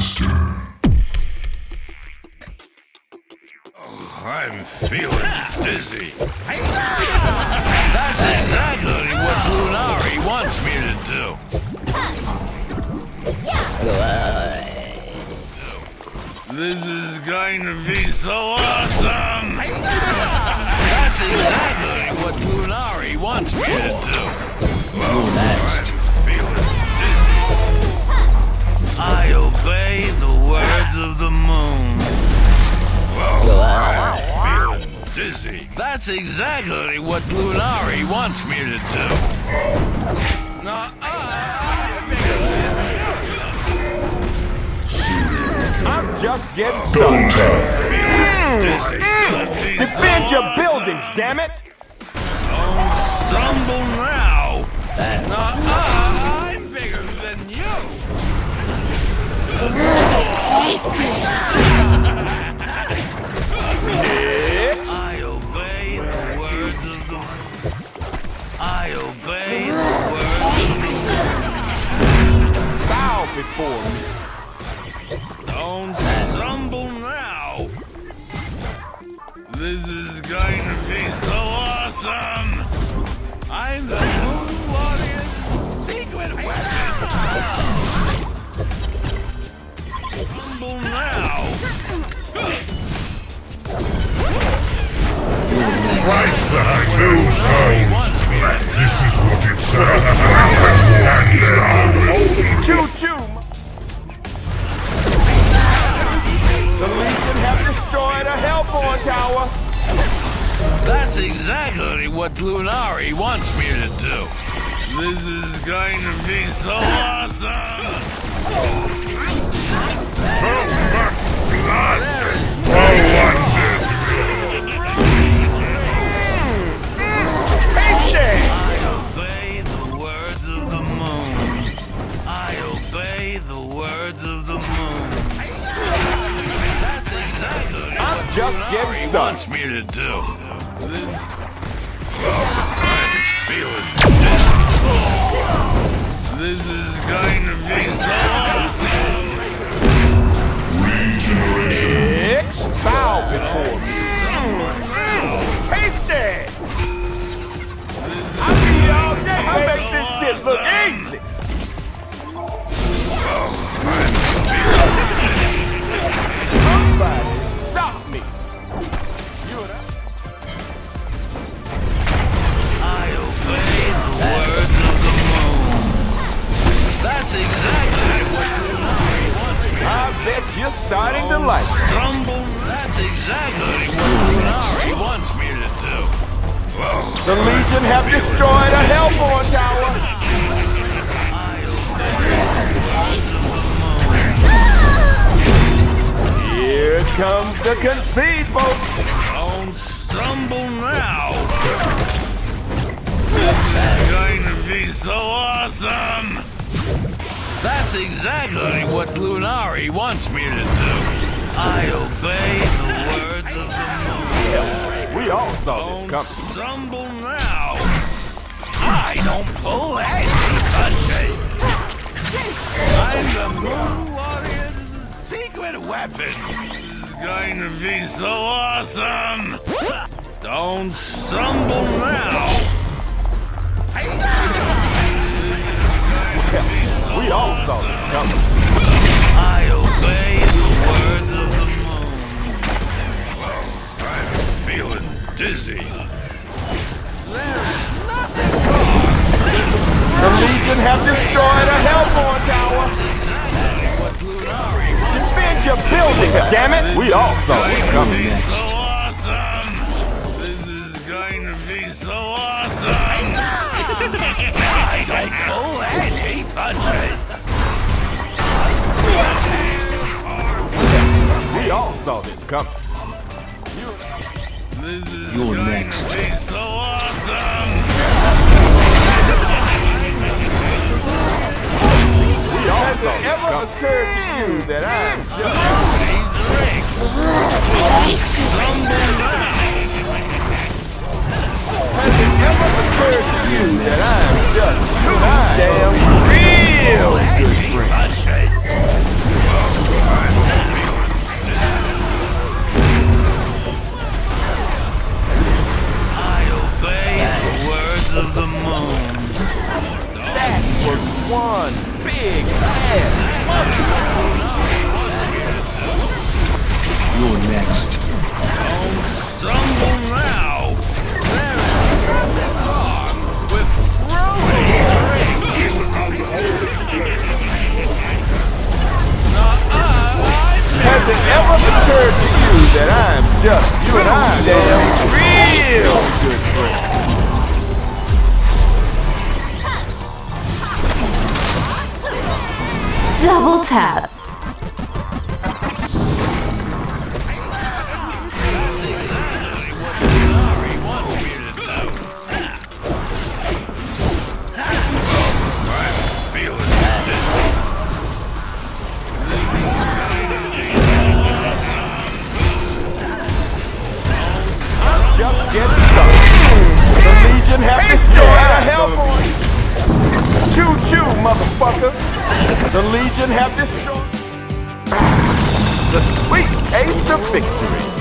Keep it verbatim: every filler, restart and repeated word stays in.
Master. Oh, I'm feeling dizzy. That's exactly what Lunari wants me to do. This is going to be so awesome! That's exactly what Lunari wants me to do. Well, next. I'm feeling dizzy. I obey the words of the moon. Well, I'm feeling dizzy. That's exactly what Lunari wants me to do. Nah, I'm just getting started. Mm. Defend your buildings, damn it! Don't stumble now. Nah, I'm bigger than you. Tasty. Next. I obey the words of the. I obey the words of the. Bow before me. Don't stumble now. This is going to be so awesome. I'm the Moon Warrior's secret weapon. Stumble now. Christ, there are two souls. This is what it says. And Choo-choo! The Legion have destroyed a Hellborn tower! That's exactly what Lunari wants me to do. This is going to be so awesome. so much blood. No wonder. I obey the words of the moon. I obey the words of the moon. That's exactly I'm what just Lunari getting wants started. me to do. Oh, I'm feeling dizzy. This is going to be so awesome. Next, bow before me. Tasty! I'll be here all day. I make this shit look easy. Somebody stop me. You and I. I obey the words of the moon. That's exactly what Lunari wants me to do. I bet you're starting to like it. Stumble. That's exactly what Lunari wants me to do. The Legion have destroyed a Hellborn tower. I obey the words of the moon. Here comes the concede, folks. Don't stumble now. This is going to be so awesome. That's exactly what Lunari wants me to do. I obey the words of the moon. We all saw this Don't coming. stumble now. I don't pull any punches. I'm the Moon Warrior's secret weapon. This is going to be so awesome. Don't stumble now. We all saw this coming. I obey the words of the moon. I'm feeling dizzy. There's nothing wrong. The Legion have destroyed a Hellborn tower. Defend your buildings, damn it! We all saw it coming. So awesome. This is going to be so awesome. I don't pull any punches. We all saw this coming. This is You're going next. to be so awesome. We all saw this ever coming. Occurred to you that I'm just Has it ever occurred to you that I'm just too damn real good friend? never occurred to you that I'm just you and I damn real good friends. Double tap. Just get started. The Legion have destroyed a Hellborn. Choo-choo, motherfucker. The Legion have destroyed. The sweet taste of victory.